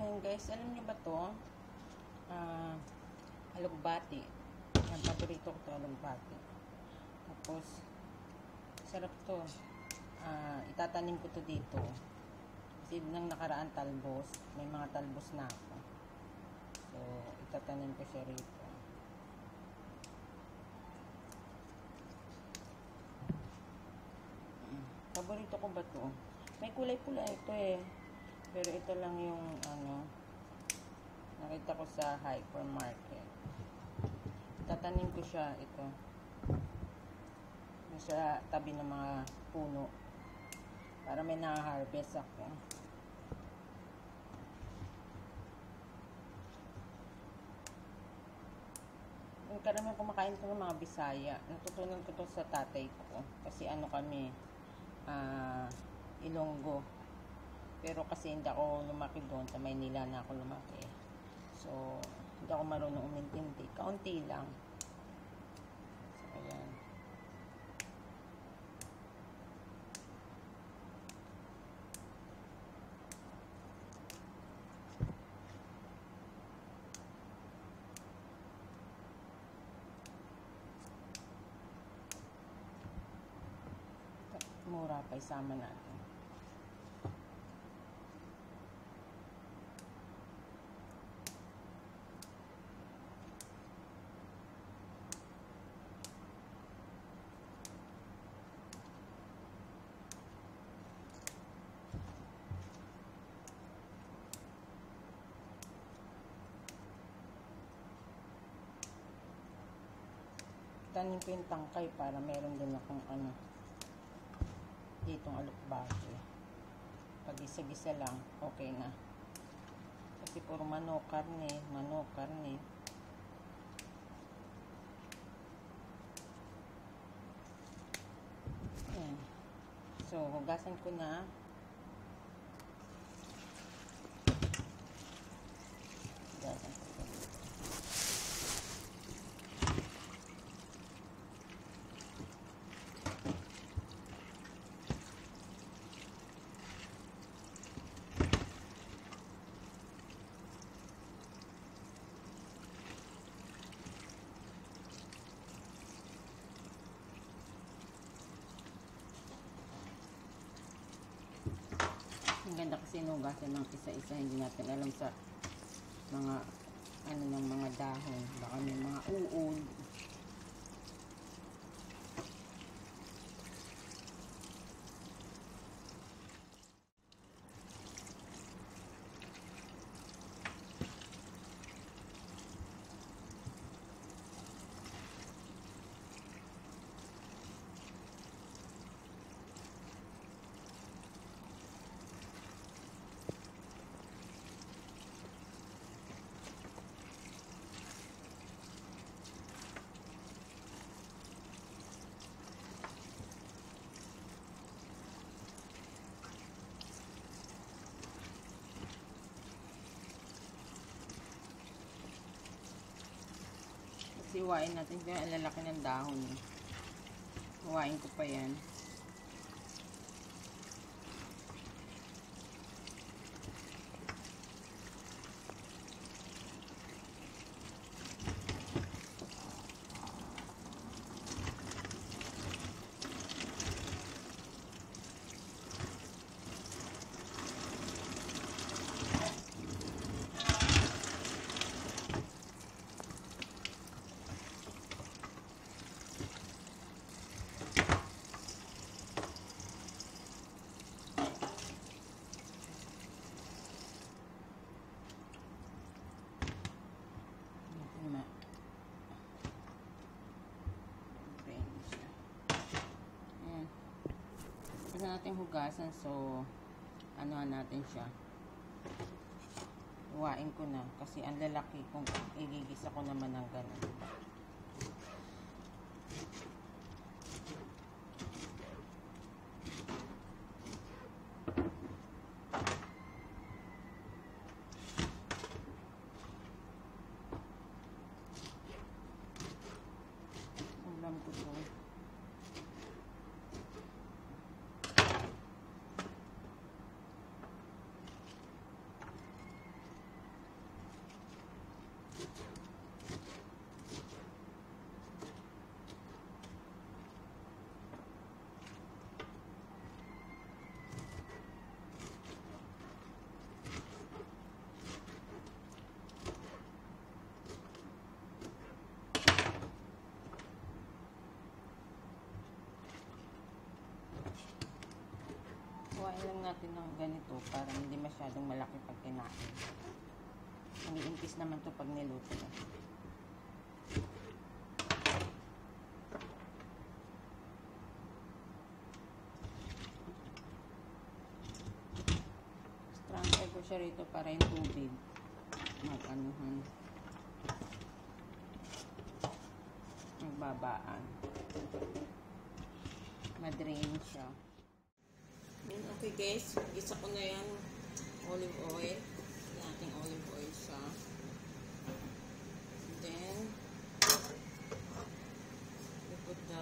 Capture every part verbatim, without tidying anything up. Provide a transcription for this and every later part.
Ngayon guys, alam niyo ba to? Uh, alugbate. Yan, paborito ko to, alugbate. Tapos, sarap to. Uh, itatanim ko to dito. Kasi nang nakaraan talbos, may mga talbos na ako. So, itatanim ko siya rito. Paborito ko ba to? May kulay-kulay ito eh. Pero ito lang yung ano, nakita ko sa hypermarket. Tatanim ko siya ito. Sa tabi ng mga puno. Para may na-harvest ako. Yung karamihan kumakain ko ng mga Bisaya. Natutunan ko to sa tatay ko. Kasi ano kami, ah, uh, Ilonggo. Pero kasi hindi ako lumaki doon. Sa Maynila na ako lumaki. So, hindi ako marunong umintindi. Kaunti lang. So, ayan. Mura pa, isama natin. Tanim ko yung tangkay para meron din akong ano ditong alugbate. Pag isa-gisa lang, okay na. Kasi puro manok, karne, manok, karne. Ayan. So, hugasan ko na. Hugasan ko na. Ang ganda kasi nugasan ng isa-isa, hindi natin alam sa mga ano ng mga dahon, baka may mga uod. Siwain natin ito yung alalaki ng dahon. Huwain ko pa yan. Isa natin hugasan, so ano natin siya, huwain ko na kasi ang lalaki kung igigisa ko naman ng ganun. Ulam ko to. lang natin ng ganito para hindi masyadong malaki pag kinain. Umiimpis naman to pag niluto na. Transfer ko siya rito para yung tubig mag-anuhan, magbabaan, madrain siya. Okay guys, gisa ko na yung olive oil. Nating olive oil siya. Then we put the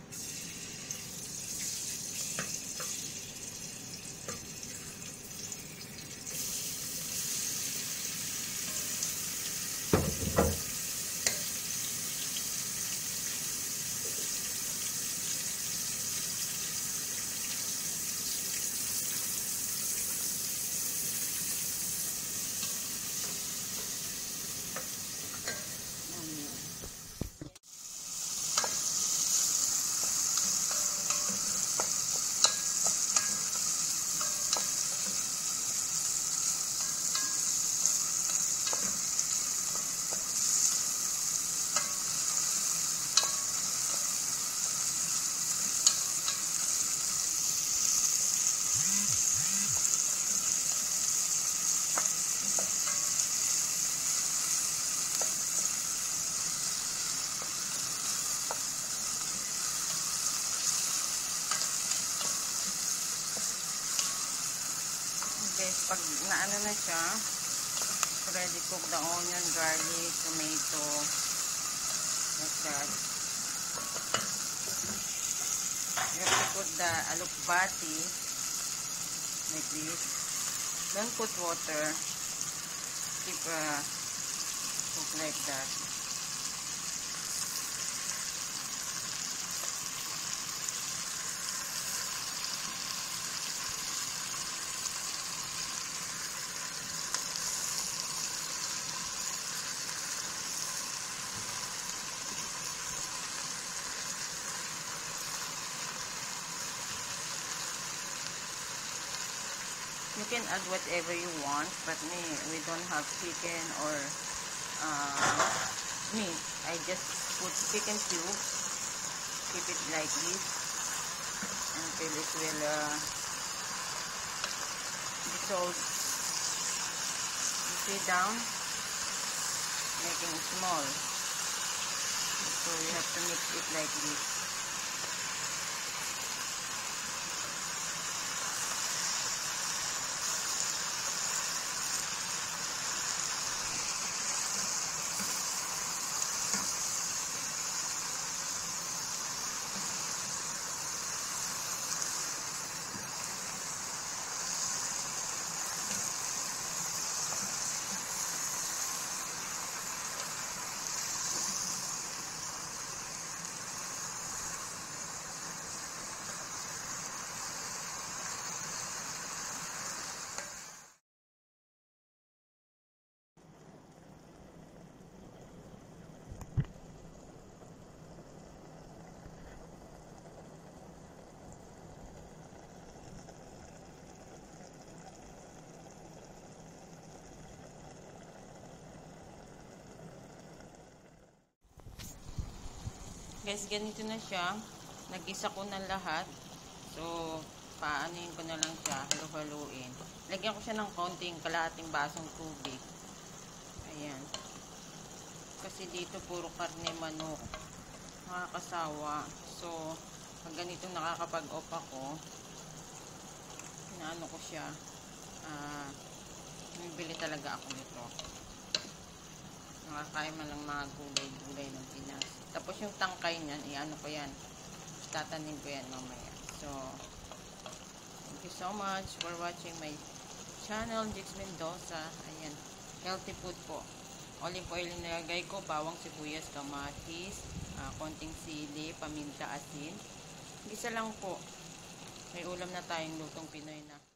pag naano na siya, ready cook the onion, garlic, tomato, like that. You have to put the alugbate like this. Don't put water. Keep uh, cook like that. You can add whatever you want, but me, we don't have chicken or uh, meat. I just put chicken cubes, keep it like this until it will uh, dissolve. You see down, making it small. So you have to mix it like this. Guys, ganito na siya. Nag-isa ko na lahat. So, paanin ko na lang siya. Halo-haluin. Lagyan ko siya ng konting kalahating basong tubig. Ayan. Kasi dito puro karne manok. Nakakasawa. So, pag ganito nakakapag-off ako, inaano ko siya. Ah, uh, bili talaga ako nito. Nakakain man lang mga gulay-gulay ng Pinas. Tapos yung tangkay niyan, i-ano ko yan. Tatanim ko yan mamaya. So, thank you so much for watching my channel, Smendoza. Ayan, healthy food po. Olive oil nilagay ko, bawang, sibuyas, kamatis, uh, konting sili, paminta, asin. Isa lang po. May ulam na tayong lutong Pinoy na.